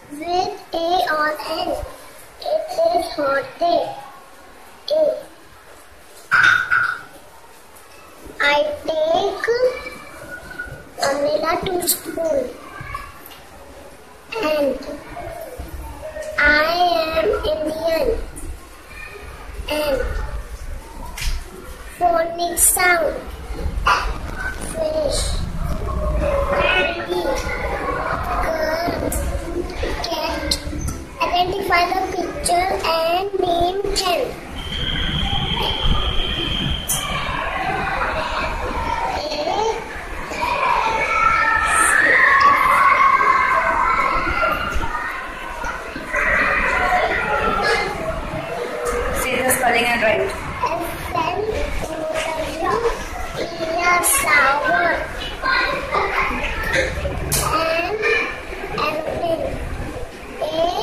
with A or N. It is hot day. A. I take umbrella to school. And I am Indian. And phonics sound. Fish. Tree. Girl. Cat. Identify the picture and name 10. Spelling and write. Sour. And aeroplane. A.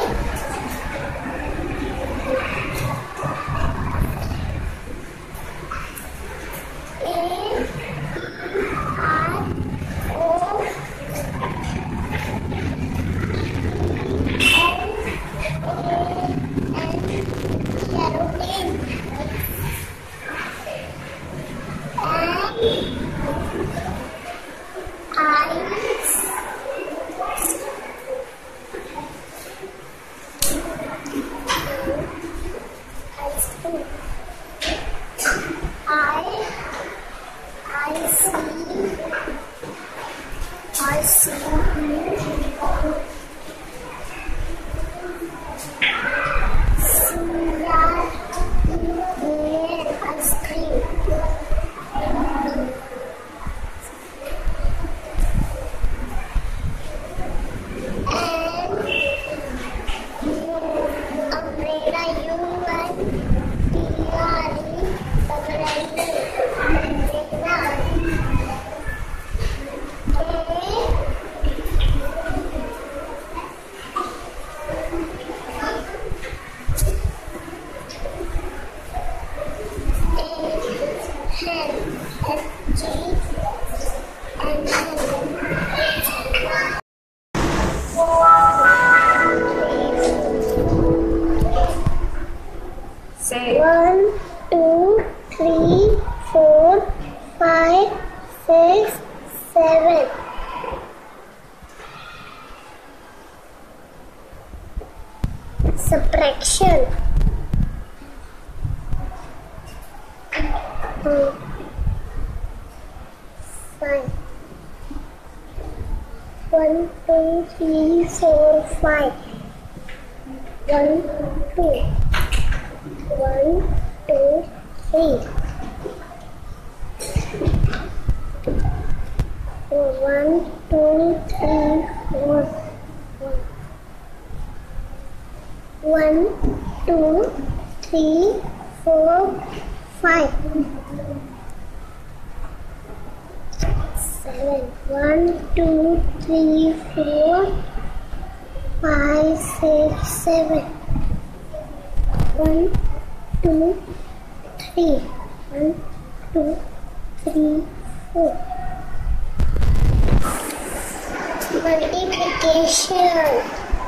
I see ice cream. Say 1, 2, 3, 4, 5, 6, 7. Subtraction. 5. 1, 2, 3, 4, 5. 1, 2. 1, 2, 3. 1, 2, 3, 4. 1, 2, 3, 4, 5. 7. 1, 2, 3, 4, 5, 6, 7. 1, 2, 3. 1, 2, 3, 4. Multiplication.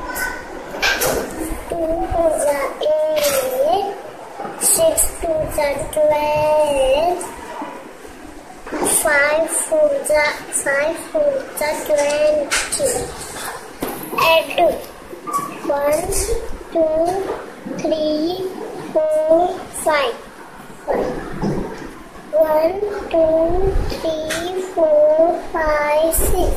2 4 8. 6 2 12. 5 4 20. Add 1, 2, 3, 4, 5. 1, 2, 3, 4, 5, 6.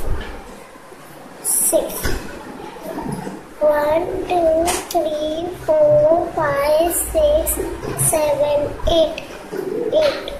6. 1, 2, 3, 4, 5, 6, 7, 8. 8.